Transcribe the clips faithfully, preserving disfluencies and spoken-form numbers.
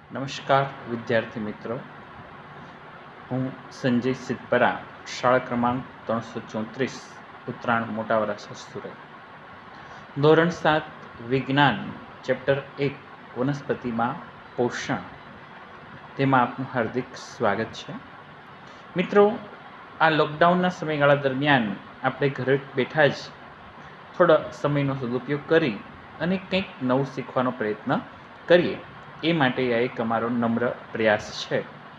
નમસ્કાર વિદ્યાર્થી મિત્રો, હું સંજય સિદ્ધપરા, શાળા ક્રમાંક ત્રણસો ચોત્રીસ, ઉત્તરાયણ મોટા વરાછા સુરત. ધોરણ સાત વિજ્ઞાન ચેપ્ટર એક વનસ્પતિમાં પોષણ, તેમાં આપનું હાર્દિક સ્વાગત છે. મિત્રો, આ લોકડાઉનના સમયગાળા દરમિયાન આપણે ઘરે બેઠા જ થોડા સમયનો સદુપયોગ કરી અને કંઈક નવું શીખવાનો પ્રયત્ન કરીએ, એ માટે આ એક અમારો નમ્ર પ્રયાસ છે.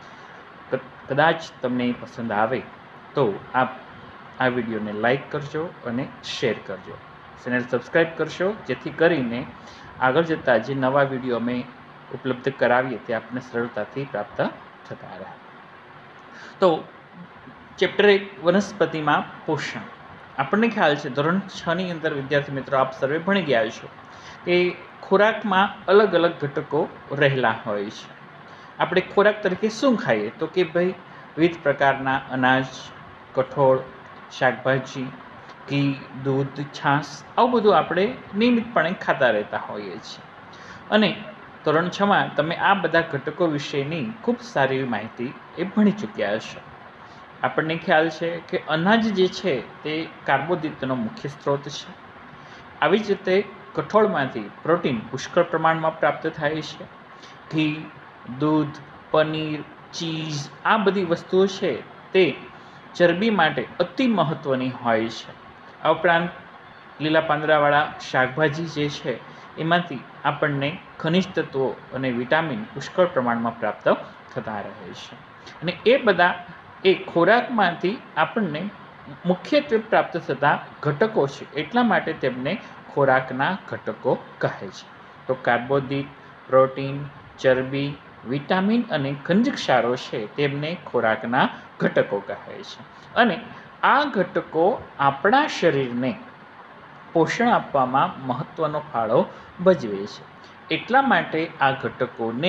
કદાચ તમને પસંદ આવે તો આપ આ વિડીયોને લાઈક કરજો અને શેર કરજો, ચેનલ સબસ્ક્રાઈબ કરશો, જેથી કરીને આગળ જતાં જે નવા વિડીયો અમે ઉપલબ્ધ કરાવીએ તે આપને સરળતાથી પ્રાપ્ત થતા રહે. તો ચેપ્ટર એક વનસ્પતિમાં પોષણ. આપણને ખ્યાલ છે ધોરણ છ ની અંદર વિદ્યાર્થી મિત્રો આપ સર્વે ભણી ગયા છો કે ખોરાકમાં અલગ અલગ ઘટકો રહેલા હોય છે. આપણે ખોરાક તરીકે શું ખાઈએ તો કે ભાઈ વિવિધ પ્રકારના અનાજ, કઠોળ, શાકભાજી, ઘી, દૂધ, છાશ, આવું બધું આપણે નિયમિતપણે ખાતા રહેતા હોઈએ છીએ. અને ધોરણ છમાં તમે આ બધા ઘટકો વિશેની ખૂબ સારી એવી માહિતી એ ભણી ચૂક્યા હશો. આપણને ખ્યાલ છે કે અનાજ જે છે તે કાર્બોદિતનો મુખ્ય સ્ત્રોત છે. આવી જ રીતે કઠોળમાંથી પ્રોટીન પુષ્કળ પ્રમાણમાં પ્રાપ્ત થાય છે. ઘી, દૂધ, પનીર, ચીઝ, આ બધી વસ્તુઓ છે તે ચરબી માટે અતિ મહત્ત્વની હોય છે. આ ઉપરાંત લીલા પાંદડાવાળા શાકભાજી જે છે એમાંથી આપણને ખનિજ તત્વો અને વિટામિન પુષ્કળ પ્રમાણમાં પ્રાપ્ત થતા રહે છે. અને એ બધા એ ખોરાકમાંથી આપણને મુખ્યત્વે પ્રાપ્ત થતા ઘટકો છે, એટલા માટે તેમને ખોરાકના ઘટકો કહે છે. તો કાર્બોદિત, પ્રોટીન, ચરબી, વિટામિન અને ખનિજ ક્ષારો છે તેમને ખોરાકના ઘટકો કહે છે. અને આ ઘટકો આપણા શરીરને પોષણ આપવામાં મહત્ત્વનો ફાળો ભજવે છે. એટલા માટે આ ઘટકોને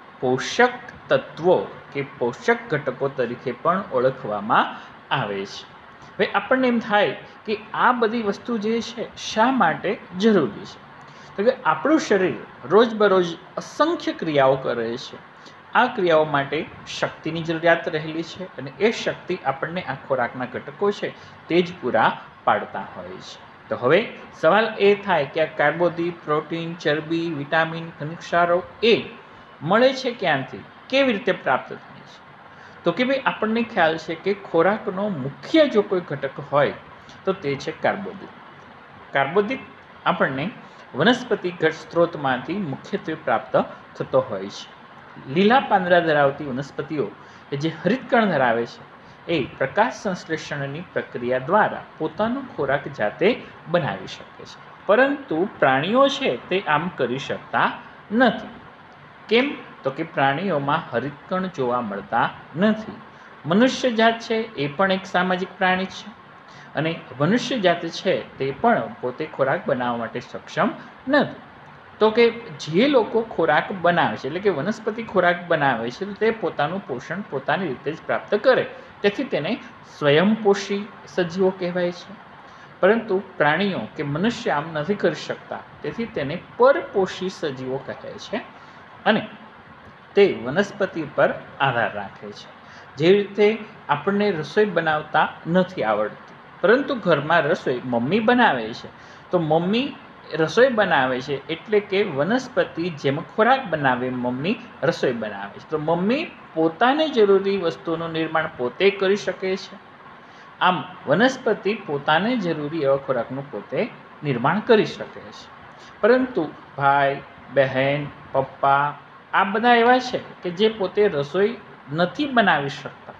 પોષક તત્વો કે પોષક ઘટકો તરીકે પણ ઓળખવામાં આવે છે. હવે આપણને એમ થાય કે આ બધી વસ્તુ જે છે શા માટે જરૂરી છે? તો કે આપણું શરીર રોજબરોજ અસંખ્ય ક્રિયાઓ કરે છે. આ ક્રિયાઓ માટે શક્તિની જરૂરિયાત રહેલી છે અને એ શક્તિ આપણને આ ખોરાકના ઘટકો છે તે જ પૂરા પાડતા હોય છે. તો હવે સવાલ એ થાય કે આ કાર્બોદિત, પ્રોટીન, ચરબી, વિટામિન, ખનિજ ક્ષારો એ મળે છે ક્યાંથી, કેવી રીતે પ્રાપ્ત થાય છે? તો કે ભાઈ આપણને ખ્યાલ છે કે ખોરાકનો મુખ્ય જો કોઈ ઘટક હોય તો તે છે કાર્બોદિત. કાર્બોદિત આપણને વનસ્પતિ સ્ત્રોતમાંથી મુખ્યત્વે પ્રાપ્ત થતો હોય છે. લીલા પાંદડા ધરાવતી વનસ્પતિઓ કે જે હરિતકણ ધરાવે છે એ પ્રકાશ સંશ્લેષણની પ્રક્રિયા દ્વારા પોતાનો ખોરાક જાતે બનાવી શકે છે. પરંતુ પ્રાણીઓ છે તે આમ કરી શકતા નથી. કેમ? તો કે પ્રાણીઓમાં હરિતકણ જોવા મળતા નથી. મનુષ્ય જાત છે એ પણ એક સામાજિક પ્રાણી છે અને મનુષ્ય જાત છે તે પણ પોતે ખોરાક બનાવવા માટે સક્ષમ નથી. તો કે જે લોકો ખોરાક બનાવે છે, એટલે કે વનસ્પતિ ખોરાક બનાવે છે, તો તે પોતાનું પોષણ પોતાની રીતે જ પ્રાપ્ત કરે, તેથી તેને સ્વયંપોષી સજીવો કહેવાય છે. પરંતુ પ્રાણીઓ કે મનુષ્ય આમ નથી કરી શકતા, તેથી તેને પરપોષી સજીવો કહે છે અને તે વનસ્પતિ પર આધાર રાખે છે. જે રીતે આપણને રસોઈ બનાવતા નથી આવડતી, પરંતુ ઘરમાં રસોઈ મમ્મી બનાવે છે, તો મમ્મી રસોઈ બનાવે છે એટલે કે વનસ્પતિ જેમ ખોરાક બનાવે મમ્મી રસોઈ બનાવે છે. તો મમ્મી પોતાને જરૂરી વસ્તુઓનું નિર્માણ પોતે કરી શકે છે. આમ વનસ્પતિ પોતાને જરૂરી એવા ખોરાકનું પોતે નિર્માણ કરી શકે છે. પરંતુ ભાઈ, બહેન, પપ્પા આ બધા એવા છે કે જે પોતે રસોઈ નથી બનાવી શકતા,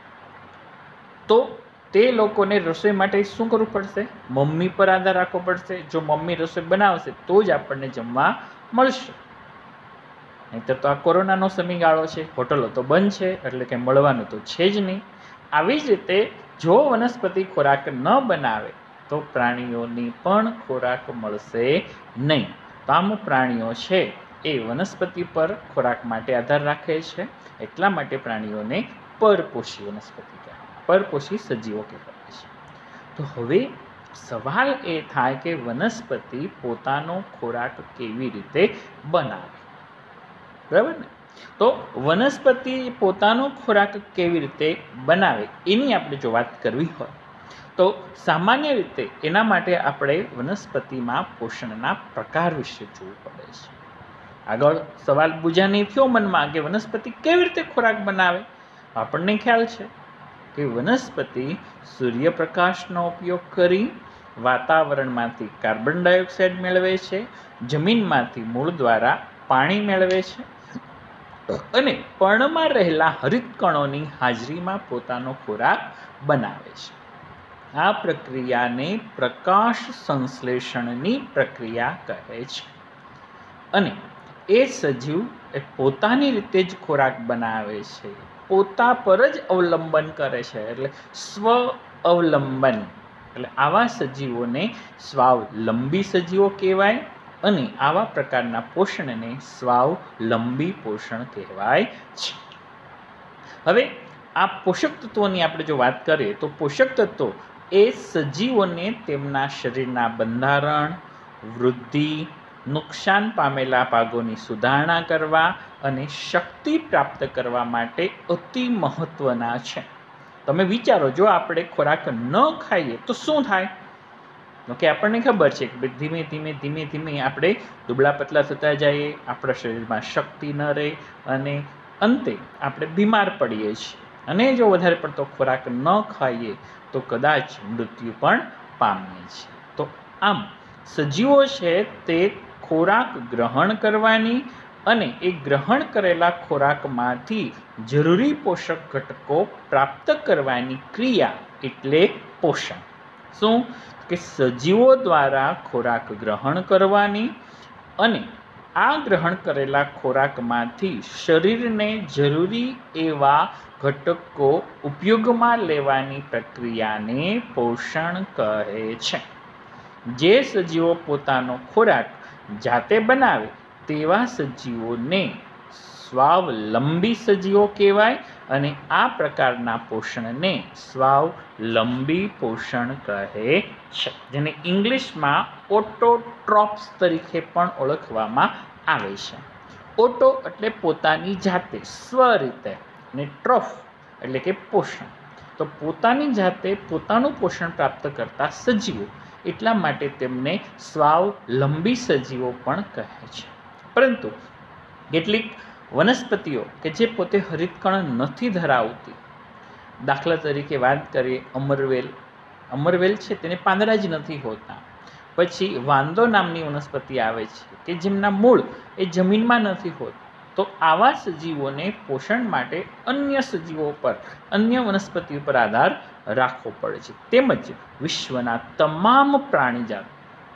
તો તે લોકોને રસોઈ માટે શું કરવું પડશે? મમ્મી પર આધાર રાખવો પડશે. જો મમ્મી રસોઈ બનાવશે તો જ આપણને જમવા મળશે. નહીંતર તો આ કોરોનાનો સમયગાળો છે, હોટલો તો બંધ છે, એટલે કે મળવાનું તો છે જ નહીં. આવી જ રીતે જો વનસ્પતિ ખોરાક ન બનાવે તો પ્રાણીઓની પણ ખોરાક મળશે નહીં. તો આમ પ્રાણીઓ છે એ વનસ્પતિ પર ખોરાક માટે આધાર રાખે છે, એટલા માટે પ્રાણીઓને પરપોષી વનસ્પતિ કહેવાય, પરપોષી સજીવો કહેવાય છે. તો હવે સવાલ એ થાય કે વનસ્પતિ પોતાનો ખોરાક કેવી રીતે બનાવે? બરાબર ને? તો વનસ્પતિ પોતાનો ખોરાક કેવી રીતે બનાવે એની આપણે જો વાત કરવી હોય તો સામાન્ય રીતે એના માટે આપણે વનસ્પતિમાં પોષણના પ્રકાર વિશે જોવું પડે છે. આગળ સવાલ બુજાની થયો મનમાં કે વનસ્પતિ કેવી રીતે ખોરાક બનાવે. આપણને ખ્યાલ છે કે વનસ્પતિ સૂર્યપ્રકાશનો ઉપયોગ કરી વાતાવરણમાંથી કાર્બન ડાયોક્સાઇડ મેળવે છે, જમીનમાંથી મૂળ દ્વારા પાણી મેળવે છે અને પર્ણમાં રહેલા હરિતકણોની હાજરીમાં પોતાનો ખોરાક બનાવે છે. આ પ્રક્રિયાને પ્રકાશ સંશ્લેષણની પ્રક્રિયા કહે છે અને એ સજીવ એ પોતાની રીતે જ ખોરાક બનાવે છે, પોતા પર જ અવલંબન કરે છે, એટલે સ્વ અવલંબન. એટલે આવા સજીવોને સ્વાવલંબી સજીવો કહેવાય અને આવા પ્રકારના પોષણને સ્વાવલંબી પોષણ કહેવાય છે. હવે આ પોષક તત્વોની આપણે જો વાત કરીએ તો પોષક તત્વો એ સજીવોને તેમના શરીરના બંધારણ, વૃદ્ધિ, નુકસાન પામેલા ભાગોની સુધારણા કરવા અને શક્તિ પ્રાપ્ત કરવા માટે અતિ મહત્વના છે. તમે વિચારો, જો આપણે ખોરાક ન ખાઈએ તો શું થાય? કે આપણને ખબર છે કે ધીમે ધીમે ધીમે ધીમે આપણે દુબળા પતલા થતા જઈએ, આપણા શરીરમાં શક્તિ ન રહે અને અંતે આપણે બીમાર પડીએ છીએ અને જો વધારે પડતો ખોરાક ન ખાઈએ તો કદાચ મૃત્યુ પણ પામીએ છીએ. તો આમ સજીવો છે તે ખોરાક ગ્રહણ કરવાની અને એ ગ્રહણ કરેલા ખોરાકમાંથી જરૂરી પોષક ઘટકો પ્રાપ્ત કરવાની ક્રિયા એટલે પોષણ. શું કે સજીવો દ્વારા ખોરાક ગ્રહણ કરવાની અને આ ગ્રહણ કરેલા ખોરાકમાંથી શરીરને જરૂરી એવા ઘટકો ઉપયોગમાં લેવાની પ્રક્રિયાને પોષણ કહે છે. જે સજીવો પોતાનો ખોરાક જાતે બનાવે તેવા સજીવોને સ્વાવલંબી સજીવો કહેવાય અને આ પ્રકારના પોષણને સ્વાવલંબી પોષણ કહે છે, જેને ઇંગ્લિશમાં ઓટોટ્રોપ્સ તરીકે પણ ઓળખવામાં આવે છે. ઓટો એટલે પોતાની જાતે, સ્વ રીતે, અને ટ્રોફ એટલે કે પોષણ. તો પોતાની જાતે પોતાનું પોષણ પ્રાપ્ત કરતા સજીવો, એટલા માટે તેમને સ્વાવલંબી સજીવો પણ કહે છે. પરંતુ કેટલીક વનસ્પતિઓ કે જે પોતે હરિતકણ નથી ધરાવતી, દાખલા તરીકે વાત કરીએ અમરવેલ. અમરવેલ છે તેને પાંદડા જ નથી હોતા. પછી વાંદો નામની વનસ્પતિ આવે છે કે જેમના મૂળ એ જમીનમાં નથી હોતા. તો આવા સજીવોને પોષણ માટે અન્ય સજીવો પર, અન્ય વનસ્પતિઓ પર આધાર રાખવો પડે છે. તેમજ વિશ્વના તમામ પ્રાણીજાત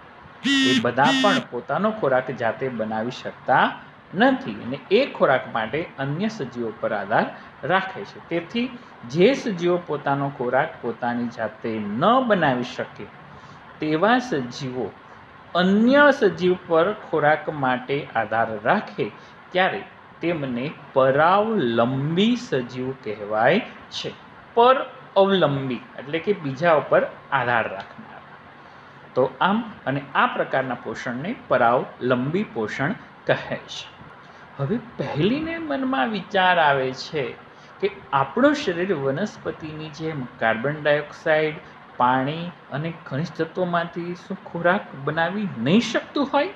એ બધા પણ પોતાનો ખોરાક જાતે બનાવી શકતા નથી અને એ ખોરાક માટે અન્ય સજીવો પર આધાર રાખે છે. તેથી જે સજીવો પોતાનો ખોરાક પોતાની જાતે ન બનાવી શકે તેવા સજીવો અન્ય સજીવ પર ખોરાક માટે આધાર રાખે ત્યારે તેમને પરાવલંબી સજીવ કહેવાય છે. પર અવલંબી એટલે કે બીજા ઉપર આધાર રાખનાર. તો આમ અને આ પ્રકારના પોષણને પરાવલંબી પોષણ કહે છે. હવે પહેલીને મનમાં વિચાર આવે છે કે આપણું શરીર વનસ્પતિની જેમ કાર્બન ડાયોક્સાઇડ, પાણી અને ખનિજ તત્વોમાંથી શું ખોરાક બનાવી નહીં શકતું હોય?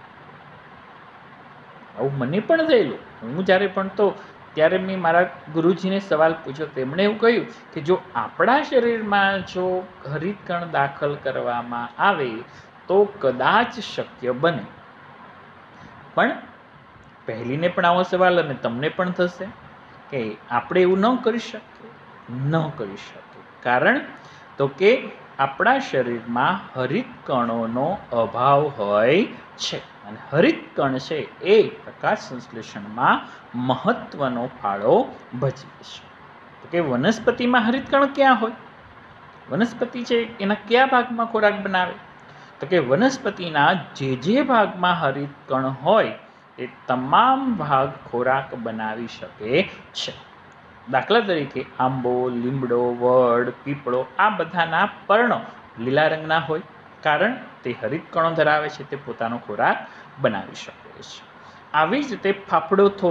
આવું મને પણ થયેલું. હું જ્યારે પણ તો ત્યારે મેં મારા ગુરુજીને સવાલ પૂછ્યો. તેમણે એવું કહ્યું કે જો આપણા શરીરમાં જો હરિતકણ દાખલ કરવામાં આવે તો કદાચ શક્ય બને. પણ પહેલીને પણ આવો સવાલ અને તમને પણ થશે કે આપણે એવું ન કરી શકીએ. ન કરી શકીએ કારણ તો કે આપણા શરીરમાં હરિતકણોનો અભાવ હોય છે અને હરિતકણ છે એ પ્રકાશ સંશ્લેષણમાં મહત્વનો ફાળો ભજવે છે. તો કે વનસ્પતિમાં હરિતકણ ક્યાં હોય? વનસ્પતિ છે એના કયા ભાગમાં ખોરાક બનાવે? તો કે વનસ્પતિના જે જે ભાગમાં હરિતકણ હોય એ તમામ ભાગ ખોરાક બનાવી શકે છે. દાખલા તરીકે આંબો, લીમડો, વડ, પીપળો આ બધાના પર્ણો લીલા રંગના હોય કારણ તે હરિતકણો ધરાવે છે, તે પોતાનો ખોરાક બનાવી શકે છે. આવી જ રીતે ફાફડો થોર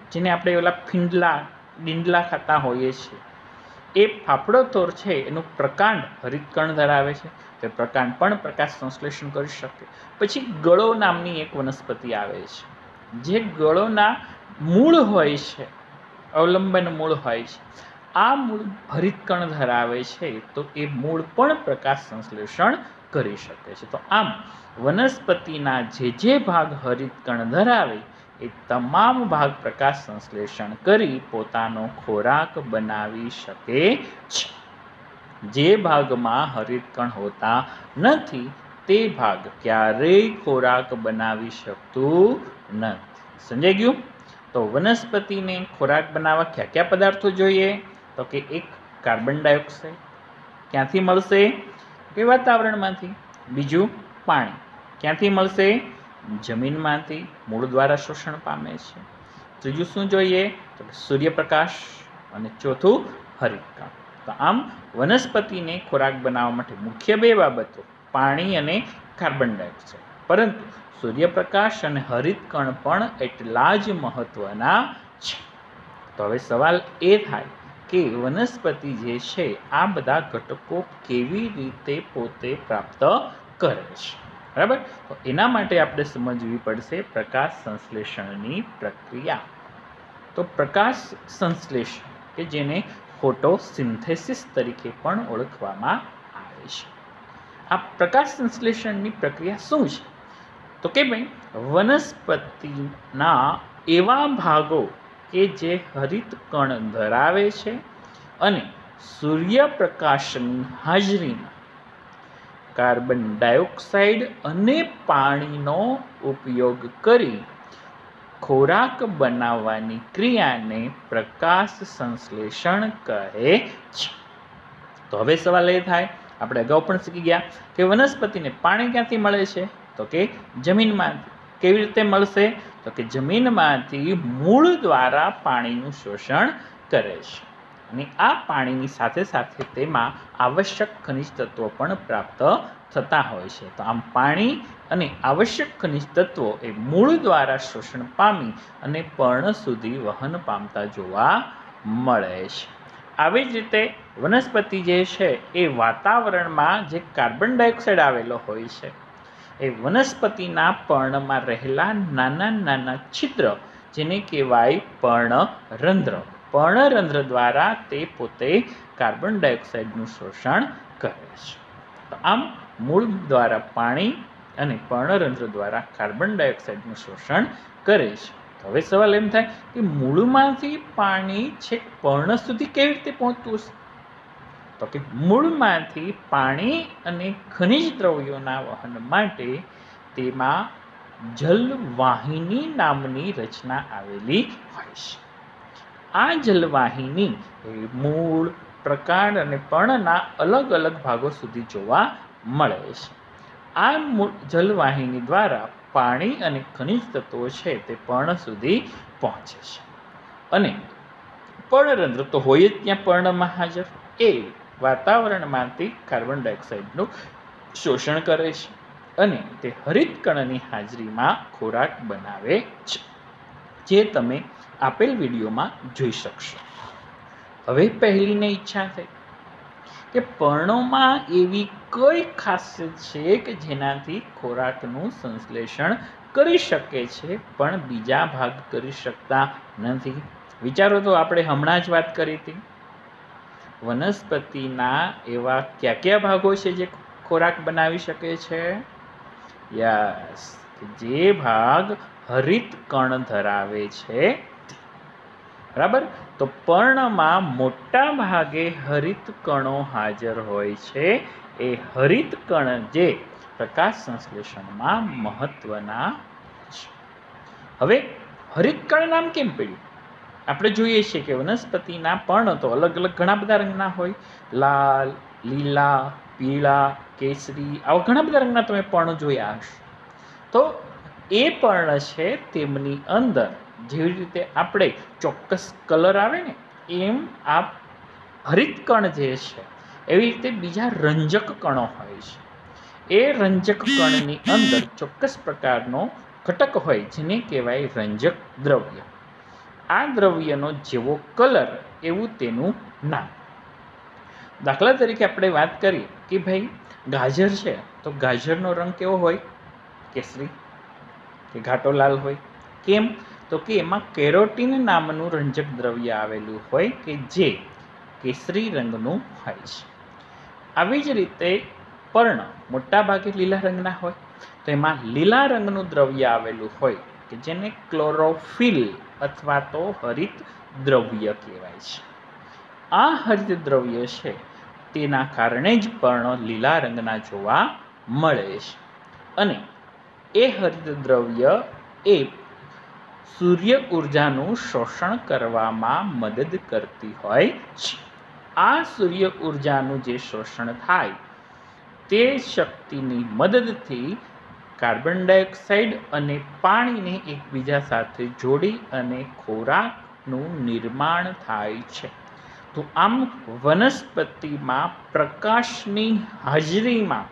જેને આપણે ઓલા ફીંડલા ડીંડલા ખાતા હોઈએ છીએ, એ ફાફડો તોર છે એનું પ્રકાંડ હરિતકણ ધરાવે છે. તે પ્રકાંડ પણ પ્રકાશ સંશ્લેષણ કરી શકે. પછી ગળો નામની એક વનસ્પતિ આવે છે, જે ગળોના મૂળ હોય છે, અવલંબન મૂળ હોય છે. આ મૂળ હરિતકણ ધરાવે છે, તો એ મૂળ પણ પ્રકાશ સંશ્લેષણ કરી શકે છે. તો આમ વનસ્પતિના જે જે ભાગ હરિતકણ ધરાવે એ તમામ ભાગ પ્રકાશ સંશ્લેષણ કરી પોતાનો ખોરાક બનાવી શકે છે. જે ભાગમાં હરિતકણ હોતા નથી તે ભાગ ક્યારેય ખોરાક બનાવી શકતું નથી. સમજાઈ ગયું? તો વનસ્પતિને ખોરાક બનાવવા કયા કયા પદાર્થો જોઈએ? તો કે એક કાર્બન ડાયોક્સાઇડ. ક્યાંથી મળશે? કે વાતાવરણમાંથી. બીજું પાણી. ક્યાંથી મળશે? જમીનમાંથી, મૂળ દ્વારા શોષણ પામે છે. ત્રીજું શું જોઈએ? તો સૂર્યપ્રકાશ. અને ચોથું હરિતકણ. તો આમ વનસ્પતિને ખોરાક બનાવવા માટે મુખ્ય બે બાબતો પાણી અને કાર્બન ડાયોક્સાઇડ, પરંતુ સૂર્યપ્રકાશ અને હરિતકણ પણ એટલા જ મહત્વના છે. તો હવે સવાલ એ થાય કે વનસ્પતિ જે છે આ બધા ઘટકો કેવી રીતે પોતે પ્રાપ્ત કરે છે, બરાબર? તો એના માટે આપણે સમજવી પડશે પ્રકાશ સંશ્લેષણની પ્રક્રિયા. તો પ્રકાશ સંશ્લેષણ કે જેને ફોટોસિન્થેસિસ તરીકે પણ ઓળખવામાં આવે છે. આ પ્રકાશ સંશ્લેષણની પ્રક્રિયા શું છે? તો કે ભાઈ વનસ્પતિના એવા ભાગો કે જે હરિતકણ ધરાવે છે અને સૂર્યપ્રકાશની હાજરીમાં કાર્બન ડાયોક્સાઇડ અને પાણીનો ઉપયોગ કરી ખોરાક બનાવવાની ક્રિયાને પ્રકાશ સંશ્લેષણ કહે છે. તો હવે સવાલ એ થાય, આપણે અગાઉ પણ શીખી ગયા કે વનસ્પતિને પાણી ક્યાંથી મળે છે? તો કે જમીનમાંથી. કેવી રીતે મળશે? તો કે જમીનમાંથી મૂળ દ્વારા પાણીનું શોષણ કરે છે, અને આ પાણીની સાથે સાથે તેમાં આવશ્યક ખનિજ તત્વો પણ પ્રાપ્ત થતા હોય છે. તો આમ પાણી અને આવશ્યક ખનિજ તત્વો એ મૂળ દ્વારા શોષણ પામી અને પર્ણ સુધી વહન પામતા જોવા મળે છે. આવી જ રીતે વનસ્પતિ જે છે એ વાતાવરણમાં જે કાર્બન ડાયોક્સાઇડ આવેલો હોય છે એ વનસ્પતિના પર્ણમાં રહેલા નાના નાના છિદ્ર, જેને કહેવાય પર્ણરંધ્ર, પર્ણરંધ્ર દ્વારા તે પોતે કાર્બન ડાયોક્સાઇડનું શોષણ કરે છે. તો આમ મૂળ દ્વારા પાણી અને પર્ણરંધ્ર દ્વારા કાર્બન ડાયોક્સાઇડનું શોષણ કરે છે. હવે સવાલ એમ થાય કે મૂળમાંથી પાણી છેક પર્ણ સુધી કેવી રીતે પહોંચતું હશે? તો કે મૂળમાંથી પાણી અને ખનિજ દ્રવ્યોના વહન માટે તેમાં જલવાહિની નામની રચના આવેલી હોય છે. આ જલવાહિની મૂળ, પ્રકાંડ અને પર્ણના અલગ અલગ ભાગો સુધી જોવા મળે છે. આ જલવાહિની દ્વારા પાણી અને ખનિજ તત્વો છે તે પર્ણ સુધી પહોંચે છે, અને પર્ણરંધ્ર તો હોય જ ત્યાં પર્ણમાં હાજર, એ વાતાવરણમાંથી કાર્બન ડાયોક્સાઇડનું શોષણ કરે છે અને તે હરિતકણની હાજરીમાં ખોરાક બનાવે છે, જે તમે આપેલ વિડીયોમાં જોઈ શકશો. હવે પહેલીને ઈચ્છા થઈ કે પર્ણોમાં એવી કઈ ખાસિયત છે કે જેનાથી ખોરાકનું સંશ્લેષણ કરી શકે છે પણ બીજા ભાગ કરી શકતા નથી. વિચારો તો, આપણે હમણાં જ વાત કરી હતી, વનસ્પતિના એવા કયા કયા ભાગો છે જે ખોરાક બનાવી શકે છે? યસ, જે ભાગ હરિતકણ ધરાવે છે, બરાબર? તો પર્ણમાં મોટા ભાગે હરિતકણો હાજર હોય છે. એ હરિતકણ જે પ્રકાશ સંશ્લેષણમાં મહત્વના છે. હવે હરિતકણ નામ કેમ પડ્યું? આપણે જોઈએ છીએ કે વનસ્પતિના પર્ણ તો અલગ અલગ ઘણા બધા રંગના હોય, લાલ, લીલા, પીળા, કેસરી, આવા ઘણા બધા રંગના તમે પર્ણ જોયા હશે. તો એ પર્ણ છે તેમની અંદર જેવી રીતે આપણે ચોક્કસ કલર આવે ને, એમ આ હરિતકણ જે છે એવી રીતે બીજા રંજક કણો હોય છે. એ રંજક કણની અંદર ચોક્કસ પ્રકારનો ઘટક હોય જેને કહેવાય રંજક દ્રવ્ય. આ દ્રવ્યનો જેવો કલર એવું તેનું નામ. દાખલા તરીકે આપણે વાત કરીએ કે ભાઈ ગાજર છે, તો ગાજરનો રંગ કેવો હોય? કેસરી કે ઘાટો લાલ હોય. કેમ? તો કે એમાં કેરોટીન નામનું રંજક દ્રવ્ય આવેલું હોય કે જે કેસરી રંગનું હોય છે. આવી જ રીતે પર્ણ મોટા ભાગે લીલા રંગના હોય, તો એમાં લીલા રંગનું દ્રવ્ય આવેલું હોય કે જેને ક્લોરોફિલ અથવા તો હરિત દ્રવ્ય કહેવાય છે. આ હરિત દ્રવ્ય છે તેના કારણે જ પર્ણ લીલા રંગના જોવા મળે છે. અને એ હરિત દ્રવ્ય એ સૂર્ય ઉર્જાનું શોષણ કરવામાં મદદ કરતી હોય છે. આ સૂર્ય ઉર્જાનું જે શોષણ થાય તે શક્તિની મદદથી કાર્બન ડાયોક્સાઇડ અને પાણીને એકબીજા સાથે જોડી અને ખોરાકનું નિર્માણ થાય છે. તો આમ વનસ્પતિમાં પ્રકાશની હાજરીમાં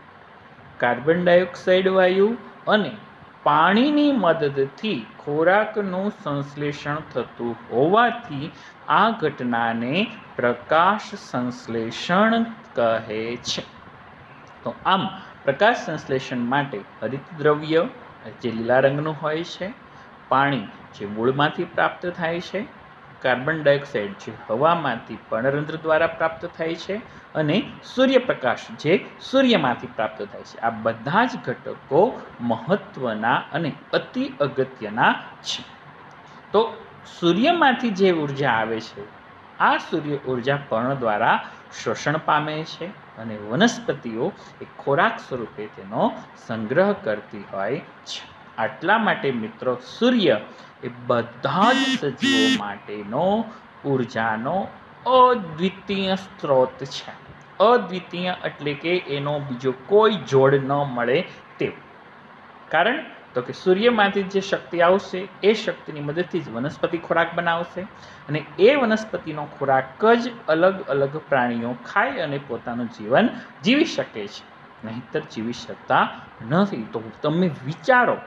કાર્બન ડાયોક્સાઇડ વાયુ અને પાણીની મદદથી ખોરાકનું સંશ્લેષણ થતું હોવાથી આ ઘટનાને પ્રકાશ સંશ્લેષણ કહે છે. તો આમ પ્રકાશ સંશ્લેષણ માટે હરિત દ્રવ્ય જે લીલા રંગનું હોય છે, પાણી જે મૂળમાંથી પ્રાપ્ત થાય છે, કાર્બન ડાયોક્સાઇડ જે હવામાંથી પર્ણરંધ્ર દ્વારા પ્રાપ્ત થાય છે, અને સૂર્યપ્રકાશ જે સૂર્યમાંથી પ્રાપ્ત થાય છે. આ બધા જ ઘટકો મહત્વના અને અતિ અગત્યના છે. તો સૂર્યમાંથી જે ઉર્જા આવે છે, આ સૂર્ય ઉર્જા પર્ણ દ્વારા શોષણ પામે છે અને વનસ્પતિઓ એ ખોરાક સ્વરૂપે તેનો સંગ્રહ કરતી હોય છે. આટલા માટે મિત્રો સૂર્ય એ બધા જ સજીવો માટેનો ઉર્જાનો અદ્વિતીય સ્ત્રોત છે. અદ્વિતીય એટલે કે એનો બીજો કોઈ જોડ ન મળે તેવું. કારણ તો કે સૂર્યમાંથી જે શક્તિ આવશે એ શક્તિની મદદથી જ વનસ્પતિ ખોરાક બનાવશે અને એ વનસ્પતિનો ખોરાક જ અલગ અલગ પ્રાણીઓ ખાય અને પોતાનું જીવન જીવી શકે છે, નહીંતર જીવી શકતા નથી. તો તમે વિચારો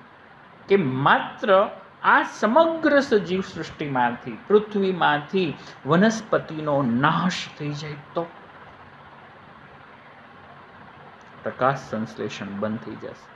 કે માત્ર આ સમગ્ર સજીવ સૃષ્ટિમાંથી પૃથ્વીમાંથી વનસ્પતિનો નાશ થઈ જાય તો પ્રકાશ સંશ્લેષણ બંધ થઈ જશે,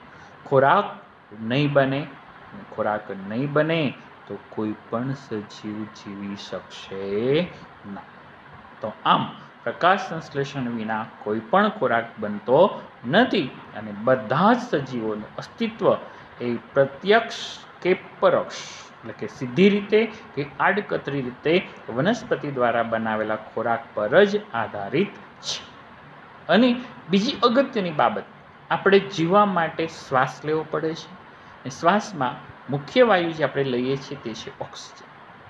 ખોરાક નહીં બને. ખોરાક નહીં બને તો કોઈ પણ સજીવ જીવી શકશે નહીં. તો આમ પ્રકાશ સંશ્લેષણ વિના કોઈ પણ ખોરાક બનતો નથી અને બધા જ સજીવોનું અસ્તિત્વ એ પ્રત્યક્ષ કે પરોક્ષ એટલે કે સીધી રીતે કે આડકતરી રીતે વનસ્પતિ દ્વારા બનાવેલા ખોરાક પર જ આધારિત છે. અને બીજી અગત્યની બાબત, આપણે જીવવા માટે શ્વાસ લેવો પડે છે અને શ્વાસમાં મુખ્ય વાયુ જે આપણે લઈએ છીએ તે છે ઓક્સિજન.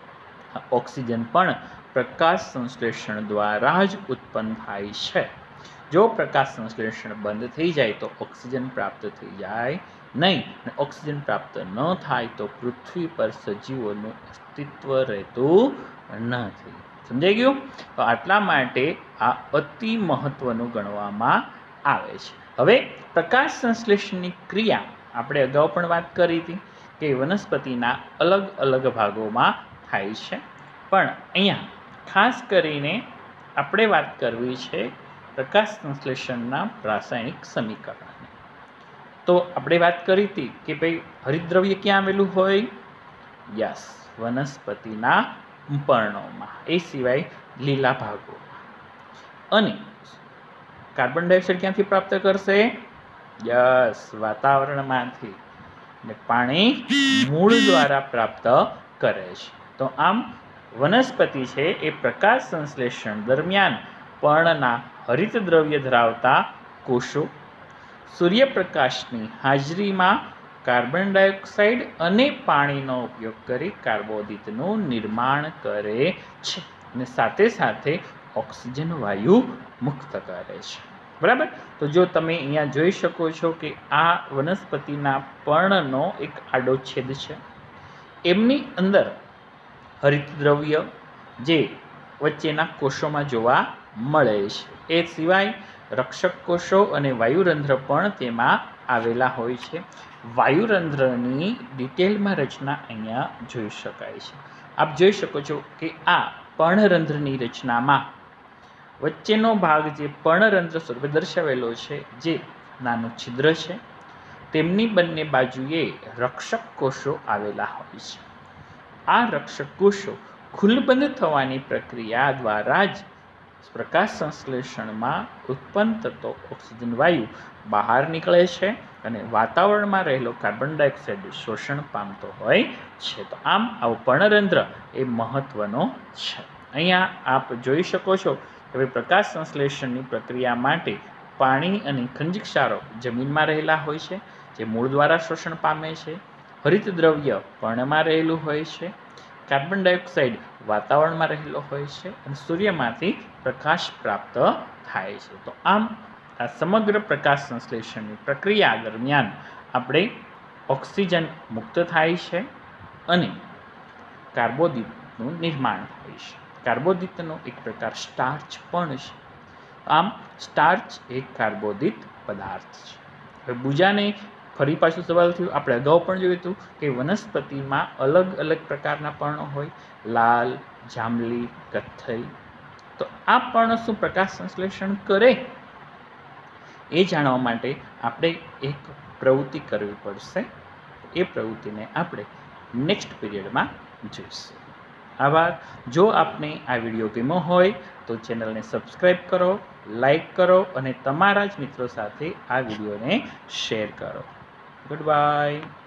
આ ઓક્સિજન પણ પ્રકાશ સંશ્લેષણ દ્વારા જ ઉત્પન્ન થાય છે. જો પ્રકાશ સંશ્લેષણ બંધ થઈ જાય તો ઓક્સિજન પ્રાપ્ત થઈ જાય નહીં, અને ઓક્સિજન પ્રાપ્ત ન થાય તો પૃથ્વી પર સજીવોનું અસ્તિત્વ રહેતું નથી. સમજાઈ ગયું? તો આટલા માટે આ અતિ મહત્વનું ગણવામાં આવે છે. હવે પ્રકાશ સંશ્લેષણની ક્રિયા આપણે અગાઉ પણ વાત કરી હતી કે વનસ્પતિના અલગ અલગ ભાગોમાં થાય છે, પણ અહીંયા ખાસ કરીને આપણે વાત કરવી છે પ્રકાશ સંશ્લેષણના રાસાયણિક સમીકરણની. તો આપણે વાત કરી હતી કે ભાઈ હરિતદ્રવ્ય ક્યાં આવેલું હોય? યસ, વનસ્પતિના પર્ણોમાં, એ સિવાય લીલા ભાગોમાં. અને કાર્બન ડાયોક્સાઇડ ક્યાંથી પ્રાપ્ત કરશે? યસ, વાતાવરણમાંથી. અને પાણી મૂળ દ્વારા પ્રાપ્ત કરે છે. તો આમ વનસ્પતિ છે એ પ્રકાશ સંશ્લેષણ દરમિયાન પર્ણના હરિત દ્રવ્ય ધરાવતા કોષો સૂર્યપ્રકાશની હાજરીમાં કાર્બન ડાયોક્સાઇડ અને પાણીનો ઉપયોગ કરી કાર્બોદિતનું નિર્માણ કરે છે અને સાથે સાથે ઓક્સિજન વાયુ મુક્ત કરે છે. બરાબર? તો જો તમે અહીંયા જોઈ શકો છો કે આ વનસ્પતિના પર્ણનો એક આડો છેદ છે, એમની અંદર હરિત દ્રવ્ય જે વચ્ચેના કોષોમાં જોવા મળે છે. એ સિવાય રક્ષક કોષો અને વાયુરંધ્ર પણ તેમાં આવેલા હોય છે. વાયુરંધ્રની ડિટેલમાં રચના અહીંયા જોઈ શકાય છે. આપ જોઈ શકો છો કે આ પર્ણરંધ્રની રચનામાં વચ્ચેનો ભાગ જે પર્ણરંધ્ર સ્વરૂપે દર્શાવેલો છે, જે નાનું છિદ્ર છે, તેમની બંને બાજુએ રક્ષક કોષો આવેલા હોય છે. આ રક્ષક કોષો ખુલ્લબંધ થવાની પ્રક્રિયા દ્વારા જ પ્રકાશ સંશ્લેષણમાં ઉત્પન્ન થતો ઓક્સિજન વાયુ બહાર નીકળે છે અને વાતાવરણમાં રહેલો કાર્બન ડાયોક્સાઇડ શોષણ પામતો હોય છે. તો આમ આવું પર્ણરંધ્ર એ મહત્વનો છે. અહીંયા આપ જોઈ શકો છો કે પ્રકાશ સંશ્લેષણની પ્રક્રિયા માટે પાણી અને ખનિજ ક્ષારો જમીનમાં રહેલા હોય છે, જે મૂળ દ્વારા શોષણ પામે છે. હરિત દ્રવ્ય પર્ણમાં રહેલું હોય છે. કાર્બન ડાયોક્સાઇડ વાતાવરણમાં રહેલો હોય છે અને સૂર્યમાંથી પ્રકાશ પ્રાપ્ત થાય છે. તો આમ આ સમગ્ર પ્રકાશ સંશ્લેષણની પ્રક્રિયા દરમિયાન આપણે ઓક્સિજન મુક્ત થાય છે અને કાર્બોદિતનું નિર્માણ થાય છે. કાર્બોદિતનો એક પ્રકાર સ્ટાર્ચ પણ છે. આમ સ્ટાર્ચ એક કાર્બોદિત પદાર્થ છે. હવે બુજાને ફરી પાછું સવાલ થયું, આપણે અગાઉ પણ જોયું હતું કે વનસ્પતિમાં અલગ અલગ પ્રકારના પર્ણો હોય, લાલ, જાંબલી, કથ્થઈ. તો આ પર્ણો શું પ્રકાશ સંશ્લેષણ કરે એ જાણવા માટે આપણે એક પ્રવૃત્તિ કરવી પડશે. એ પ્રવૃત્તિને આપણે નેક્સ્ટ પીરિયડમાં જોઈશું. આભાર. જો આપને આ વિડીયો ગમ્યો હોય તો ચેનલને સબસ્ક્રાઈબ કરો, લાઈક કરો અને તમારા જ મિત્રો સાથે આ વિડીયોને શેર કરો. Good by.